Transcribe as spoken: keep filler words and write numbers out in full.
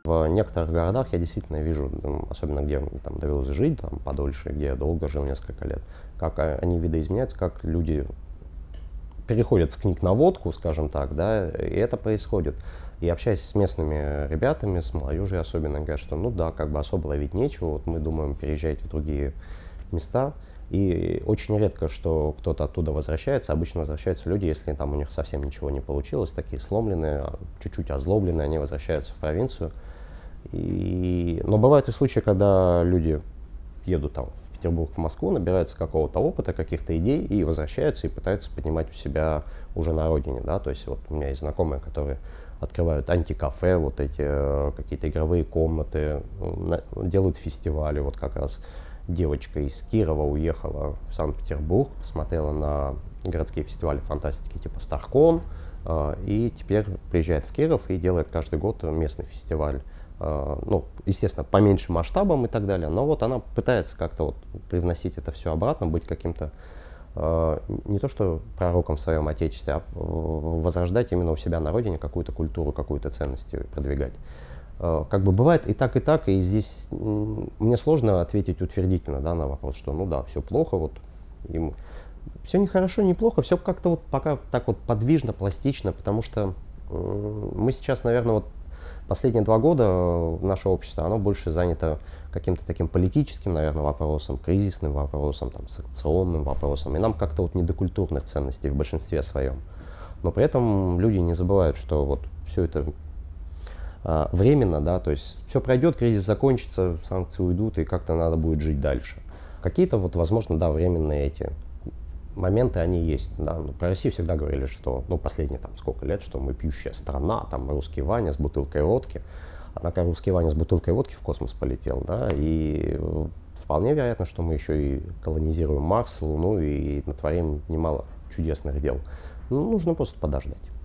В некоторых городах я действительно вижу, особенно где там довелось жить там, подольше, где я долго жил, несколько лет, как они видоизменяются, как люди переходят с книг на водку, скажем так, да, и это происходит. И общаясь с местными ребятами, с молодежью особенно, говорят, что ну да, как бы особо ловить нечего, вот мы думаем переезжать в другие места. И очень редко, что кто-то оттуда возвращается. Обычно возвращаются люди, если там у них совсем ничего не получилось, такие сломленные, чуть-чуть озлобленные, они возвращаются в провинцию. И... Но бывают и случаи, когда люди едут там в Петербург, в Москву, набираются какого-то опыта, каких-то идей и возвращаются и пытаются поднимать у себя уже на родине. Да? То есть вот у меня есть знакомые, которые открывают антикафе, вот эти э, какие-то игровые комнаты, на, делают фестивали, вот как раз. Девочка из Кирова уехала в Санкт-Петербург, посмотрела на городские фестивали фантастики типа StarCon, э, и теперь приезжает в Киров и делает каждый год местный фестиваль. Э, ну, естественно, по меньшим масштабам и так далее, но вот она пытается как-то вот привносить это все обратно, быть каким-то э, не то что пророком в своем отечестве, а возрождать именно у себя на родине какую-то культуру, какую-то ценность продвигать. Как бы бывает и так, и так, и здесь мне сложно ответить утвердительно, да, на вопрос, что ну да, все плохо, вот, им все не хорошо, не плохо, все как-то вот пока так вот подвижно, пластично, потому что мы сейчас, наверное, вот последние два года наше общество, оно больше занято каким-то таким политическим, наверное, вопросом, кризисным вопросом, там, санкционным вопросом, и нам как-то вот не до культурных ценностей в большинстве своем. Но при этом люди не забывают, что вот все это временно, да, то есть все пройдет, кризис закончится, санкции уйдут, и как-то надо будет жить дальше. Какие-то вот, возможно, да, временные эти моменты, они есть. Да. Ну, про Россию всегда говорили, что, ну, последние там сколько лет, что мы пьющая страна, там русский Ваня с бутылкой водки. Однако русский Ваня с бутылкой водки в космос полетел, да, и вполне вероятно, что мы еще и колонизируем Марс, Луну и натворим немало чудесных дел. Ну, нужно просто подождать.